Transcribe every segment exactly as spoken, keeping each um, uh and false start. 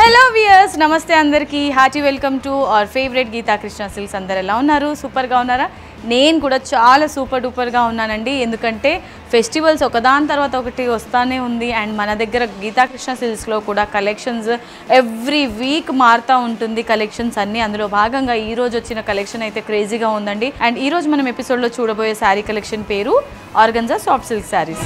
Hello viewers, నమస్తే అందరికీ. Hearty welcome to our favourite Geetha Krishna silks. అందరు ఎలా ఉన్నారు? సూపర్గా ఉన్నారా? నేను కూడా చాలా సూపర్ డూపర్గా ఉన్నానండి. ఎందుకంటే ఫెస్టివల్స్ ఒకదాని తర్వాత ఒకటి వస్తూనే ఉంది. అండ్ మన దగ్గర గీతా కృష్ణ సిల్క్స్లో కూడా కలెక్షన్స్ ఎవ్రీ వీక్ మారుతూ ఉంటుంది. కలెక్షన్స్ అన్నీ అందులో భాగంగా ఈరోజు వచ్చిన కలెక్షన్ అయితే క్రేజీగా ఉందండి. అండ్ ఈరోజు మనం ఎపిసోడ్లో చూడబోయే శారీ కలెక్షన్ పేరు organza soft silk saris.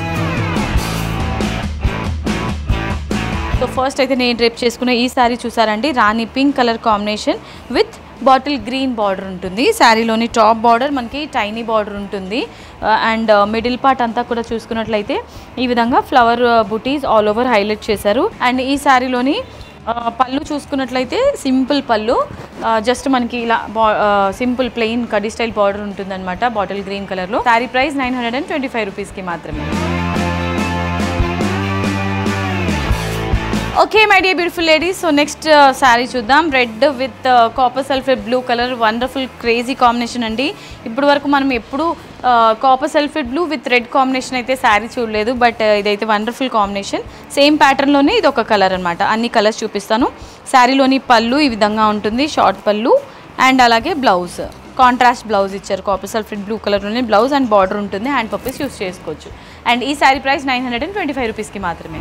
So first అయితే నేను డ్రేప్ చేసుకున్న ఈ శారీ చూసారండి, Rani pink colour combination with bottle green border ఉంటుంది. శారీలోని టాప్ బార్డర్ మనకి టైనీ బార్డర్ ఉంటుంది. అండ్ మిడిల్ పార్ట్ అంతా కూడా చూసుకున్నట్లయితే ఈ విధంగా ఫ్లవర్ బుటీస్ ఆల్ ఓవర్ హైలైట్ చేశారు. అండ్ ఈ శారీలోని పళ్ళు చూసుకున్నట్లయితే సింపుల్ పళ్ళు, జస్ట్ మనకి ఇలా సింపుల్ ప్లెయిన్ కడి స్టైల్ బార్డర్ ఉంటుంది అనమాట బాటిల్ గ్రీన్ కలర్లో. Sari price nine hundred and twenty five రూపీస్కి మాత్రమే. Okay my dear beautiful ladies, so next sari చూద్దాం. Red with copper sulphate blue colour, wonderful crazy combination అండి. ఇప్పుడు వరకు మనం ఎప్పుడు copper sulphate blue with red combination అయితే శారీ చూడలేదు, బట్ ఇదైతే వండర్ఫుల్ కాంబినేషన్. సేమ్ ప్యాటర్న్లోనే ఇది ఒక కలర్ అనమాట. అన్ని కలర్స్ చూపిస్తాను. శారీలోని పళ్ళు ఈ విధంగా ఉంటుంది, షార్ట్ పళ్ళు. అండ్ అలాగే బ్లౌజ్ కాంట్రాస్ట్ బ్లౌజ్ ఇచ్చారు. కాపర్ సల్ఫేట్ బ్లూ కలర్లోనే బ్లౌజ్ అండ్ బార్డర్ ఉంటుంది. హ్యాండ్ పప్పీస్ యూస్ చేసుకోవచ్చు. అండ్ ఈ sari price nine hundred and twenty five రూపీస్కి మాత్రమే.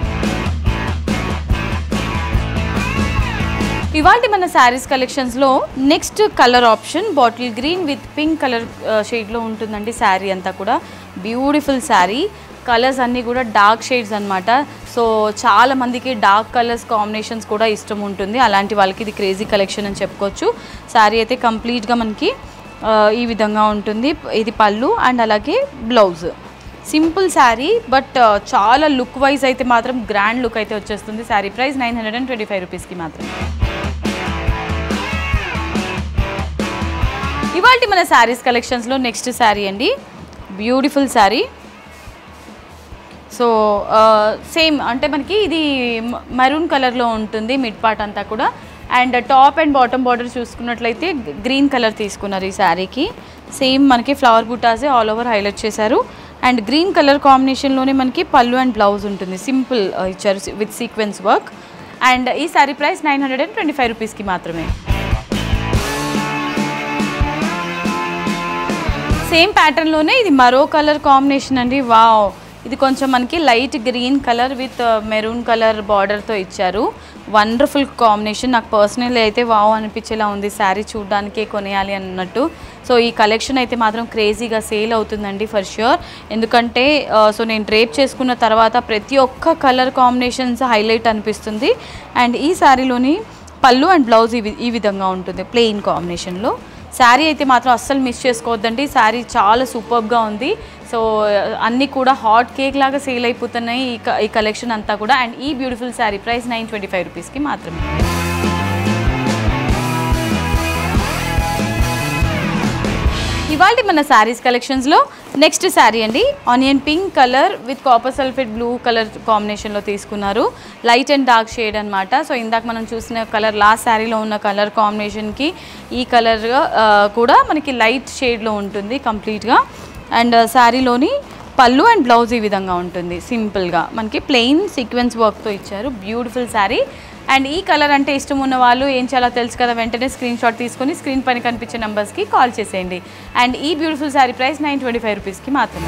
ఇవాళ మన శారీస్ కలెక్షన్స్లో next colour option bottle green with pink colour షేడ్లో ఉంటుందండి. శారీ అంతా కూడా బ్యూటిఫుల్ శారీ. కలర్స్ అన్నీ కూడా డార్క్ షేడ్స్ అనమాట. సో చాలా మందికి డార్క్ కలర్స్ కాంబినేషన్స్ కూడా ఇష్టం ఉంటుంది. అలాంటి వాళ్ళకి ఇది క్రేజీ కలెక్షన్ అని చెప్పుకోవచ్చు. శారీ అయితే కంప్లీట్గా మనకి ఈ విధంగా ఉంటుంది. ఇది పళ్ళు అండ్ అలాగే బ్లౌజ్. సింపుల్ శారీ, బట్ చాలా లుక్ వైజ్ అయితే మాత్రం గ్రాండ్ లుక్ అయితే వచ్చేస్తుంది. Sari price nine hundred and twenty five రూపీస్కి మాత్రమే. ఇవాళ మన శారీస్ కలెక్షన్స్లో నెక్స్ట్ శారీ అండి, బ్యూటిఫుల్ శారీ. సో సేమ్ అంటే మనకి ఇది మెరూన్ కలర్లో ఉంటుంది మిడ్ పార్ట్ అంతా కూడా. And top and bottom border చూసుకున్నట్లయితే గ్రీన్ కలర్ తీసుకున్నారు ఈ శారీకి. సేమ్ మనకి ఫ్లవర్ బుటాసే ఆల్ ఓవర్ హైలైట్ చేశారు. అండ్ గ్రీన్ కలర్ కాంబినేషన్లోనే మనకి పళ్ళు అండ్ బ్లౌజ్ ఉంటుంది. సింపుల్ ఇచ్చారు విత్ సీక్వెన్స్ వర్క్. అండ్ ఈ sari price nine hundred and twenty five రూపీస్కి మాత్రమే. సేమ్ ప్యాటర్న్లోనే ఇది మరో కలర్ కాంబినేషన్ అండి. వావ్, ఇది కొంచెం మనకి light green colour with maroon colour బార్డర్తో ఇచ్చారు. Wonderful combination. నాకు పర్సనల్ అయితే వావ్ అనిపించేలా ఉంది. శారీ చూడడానికే కొనేయాలి అన్నట్టు. సో ఈ కలెక్షన్ అయితే మాత్రం క్రేజీగా సేల్ అవుతుందండి ఫర్ ష్యూర్. ఎందుకంటే సో నేను డ్రేప్ చేసుకున్న తర్వాత ప్రతి ఒక్క కలర్ కాంబినేషన్స్ హైలైట్ అనిపిస్తుంది. అండ్ ఈ శారీలోని పళ్ళు అండ్ బ్లౌజ్ ఈ ఈ విధంగా ఉంటుంది ప్లెయిన్ కాంబినేషన్లో. శారీ అయితే మాత్రం అస్సలు మిస్ చేసుకోవద్దండి. శారీ చాలా సూపర్గా ఉంది. సో అన్నీ కూడా హాట్ కేక్ లాగా సేల్ అయిపోతున్నాయి ఈ ఈ కలెక్షన్ అంతా కూడా. అండ్ ఈ beautiful sari price nine twenty five రూపీస్కి మాత్రమే. ఇవాళ మన శారీస్ కలెక్షన్స్లో నెక్స్ట్ శారీ అండి, onion pink colour with copper sulphate blue colour కాంబినేషన్లో తీసుకున్నారు. లైట్ అండ్ డార్క్ షేడ్ అనమాట. సో ఇందాక మనం చూసిన కలర్ లాస్ట్ శారీలో ఉన్న కలర్ కాంబినేషన్కి ఈ కలర్ కూడా మనకి లైట్ షేడ్లో ఉంటుంది కంప్లీట్గా. అండ్ శారీలోని పళ్ళు అండ్ బ్లౌజ్ ఈ విధంగా ఉంటుంది. సింపుల్గా మనకి ప్లెయిన్ సీక్వెన్స్ వర్క్తో ఇచ్చారు. బ్యూటిఫుల్ శారీ. అండ్ ఈ కలర్ అంటే ఇష్టం ఉన్న వాళ్ళు ఏం చేయాలో తెలుసు కదా, వెంటనే స్క్రీన్ షాట్ తీసుకొని స్క్రీన్ పైన కనిపించే నెంబర్స్కి కాల్ చేసేయండి. అండ్ ఈ beautiful sari price nine twenty five రూపీస్కి మాత్రమే.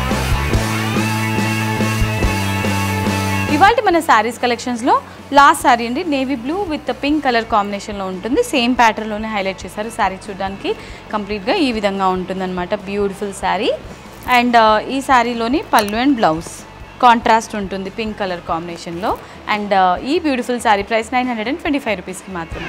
ఇవాళ మన శారీస్ కలెక్షన్స్లో లాస్ట్ శారీ అండి, navy blue with pink colour కాంబినేషన్లో ఉంటుంది. సేమ్ ప్యాటర్న్లోనే హైలైట్ చేశారు. శారీ చూడడానికి కంప్లీట్గా ఈ విధంగా ఉంటుందన్నమాట. బ్యూటిఫుల్ శారీ. అండ్ ఈ శారీలోని పళ్ళు అండ్ బ్లౌజ్ కాంట్రాస్ట్ ఉంటుంది పింక్ కలర్ కాంబినేషన్లో. అండ్ ఈ beautiful sari price nine hundred and twenty five రూపీస్కి మాత్రమే.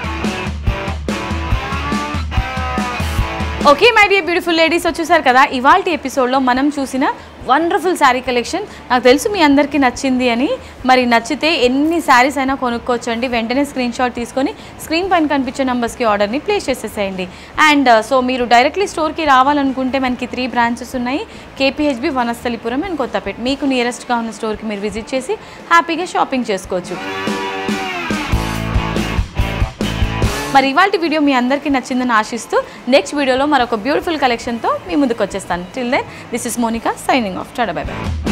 Okay my dear beautiful ladies, వచ్చేసారు కదా ఇవాళ ఎపిసోడ్లో మనం చూసిన వండర్ఫుల్ శారీ కలెక్షన్. నాకు తెలుసు మీ అందరికీ నచ్చింది అని. మరి నచ్చితే ఎన్ని శారీస్ అయినా కొనుక్కోవచ్చండి. వెంటనే స్క్రీన్ షాట్ తీసుకొని స్క్రీన్ పైన కనిపించే నెంబర్స్కి ఆర్డర్ని ప్లేస్ చేసేసేయండి. అండ్ సో మీరు డైరెక్ట్లీ స్టోర్కి రావాలనుకుంటే మనకి త్రీ బ్రాంచెస్ ఉన్నాయి, కేపీహెచ్బి, వనస్థలిపురం అండ్ కొత్తపేట. మీకు నియరెస్ట్గా ఉన్న స్టోర్కి మీరు విజిట్ చేసి హ్యాపీగా షాపింగ్ చేసుకోవచ్చు. మరి ఇవాల్టి వీడియో మీ అందరికీ నచ్చిందని ఆశిస్తూ నెక్స్ట్ వీడియోలో మరొక బ్యూటిఫుల్ కలెక్షన్తో మీ ముందుకు వచ్చేస్తాను. Till then this is Monica signing off. Tata bye by.